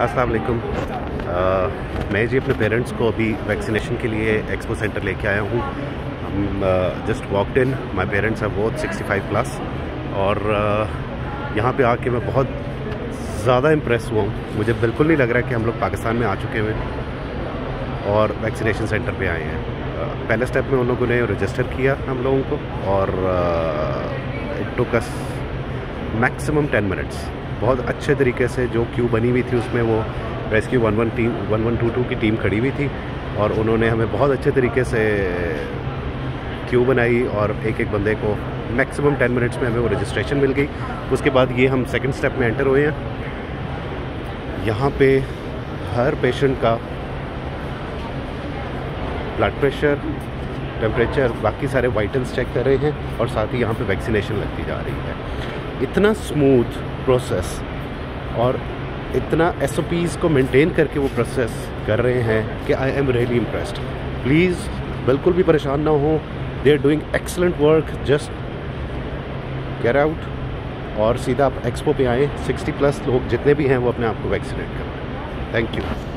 अस्सलाम वालेकुम। मैं जी अपने पेरेंट्स को अभी वैक्सीनेशन के लिए एक्सपो सेंटर लेके आया हूँ। हम just walked in, my parents are both 65 plus और यहाँ पे आके मैं बहुत ज़्यादा इम्प्रेस हुआ हूँ। मुझे बिल्कुल नहीं लग रहा कि हम लोग पाकिस्तान में आ चुके हुए और वैक्सीनेशन सेंटर पे आए हैं। पहले स्टेप में उन लोगों ने रजिस्टर किया हम लोगों को और it took us maximum 10 minutes. बहुत अच्छे तरीके से जो क्यू बनी हुई थी उसमें वो रेस्क्यू 1122 की टीम खड़ी हुई थी और उन्होंने हमें बहुत अच्छे तरीके से क्यू बनाई और एक एक बंदे को मैक्सिमम 10 मिनट्स में हमें वो रजिस्ट्रेशन मिल गई। उसके बाद ये हम सेकंड स्टेप में एंटर हुए हैं। यहाँ पे हर पेशेंट का ब्लड प्रेशर, टेम्परेचर, बाकी सारे वाइटल्स चेक कर रहे हैं और साथ ही यहाँ पे वैक्सीनेशन लगती जा रही है। इतना स्मूथ प्रोसेस और इतना SOPs को मेंटेन करके वो प्रोसेस कर रहे हैं कि I am really impressed. Please बिल्कुल भी परेशान ना हो, they are doing excellent work. Just get out और सीधा आप एक्सपो पे आएँ। 60 प्लस लोग जितने भी हैं वो अपने आप को वैक्सीनेट करें। Thank you.